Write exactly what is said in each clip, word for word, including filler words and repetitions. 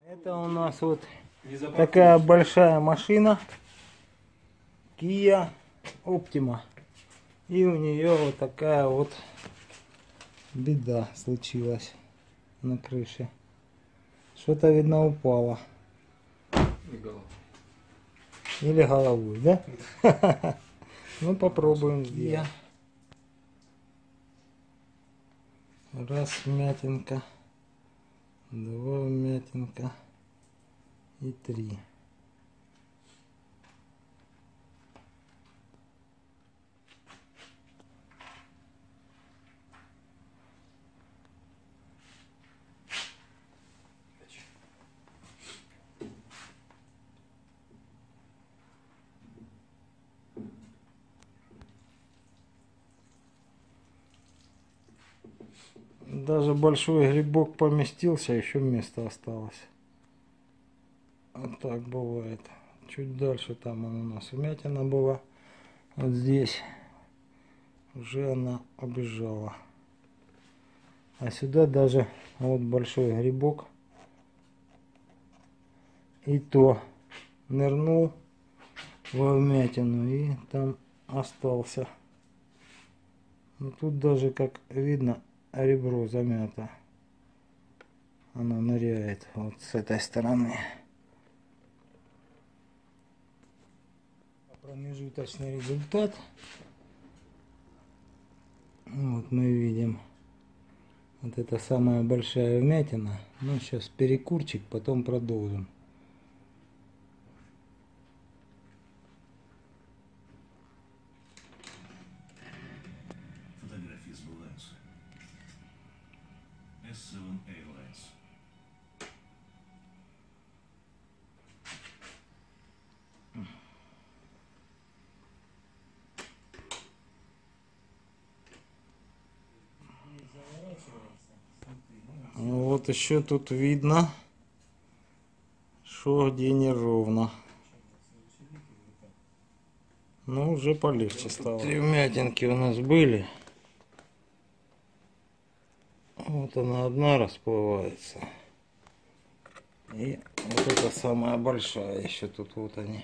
Это у нас вот такая большая машина Kia Optima. И у нее вот такая вот беда случилась на крыше. Что-то, видно, упало. Или головой, да? Ну, попробуем сделать. Раз вмятинка, два вмятинка и три. Даже большой грибок поместился, еще место осталось. Вот так бывает. Чуть дальше там он у нас вмятина была. Вот здесь уже она обижала. А сюда даже вот большой грибок. И то нырнул во вмятину и там остался. Но тут даже, как видно, ребро замято. Оно ныряет вот с этой стороны. Промежуточный результат. Вот мы видим. Вот это самая большая вмятина. Ну, сейчас перекурчик, потом продолжим. Фотографии сбываются. эс семь Airlines. Вот еще тут видно, что где неровно. Ну, уже полегче стало. Три вмятинки у нас были. Вот она одна расплывается. И вот эта самая большая еще тут вот они.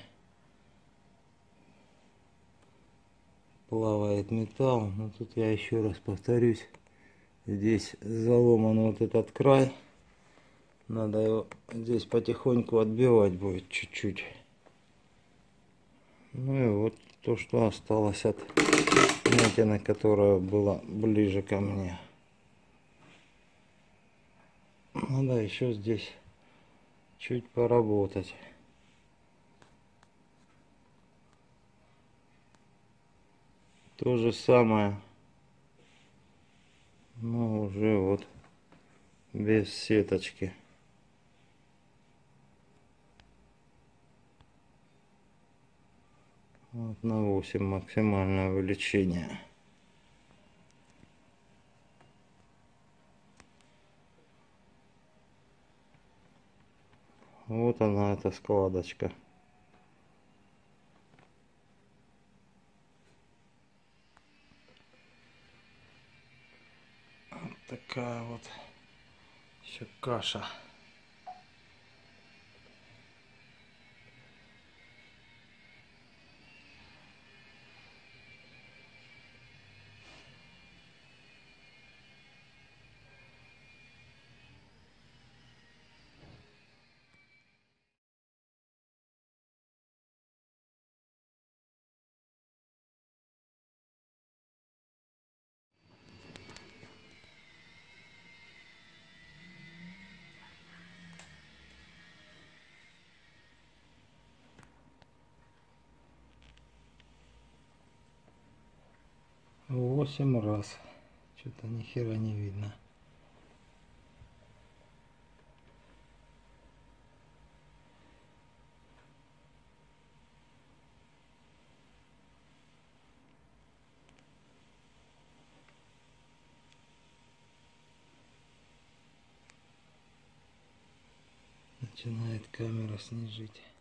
Плавает металл. Но тут я еще раз повторюсь. Здесь заломан вот этот край. Надо его здесь потихоньку отбивать будет чуть-чуть. Ну и вот то, что осталось от вмятины, которая была ближе ко мне. Надо еще здесь чуть поработать. То же самое. Но уже вот без сеточки. Вот на восемь максимальное увеличение. Вот она, эта складочка. Вот такая вот еще каша. Восемь раз. Что-то ни хера не видно. Начинает камера снижить.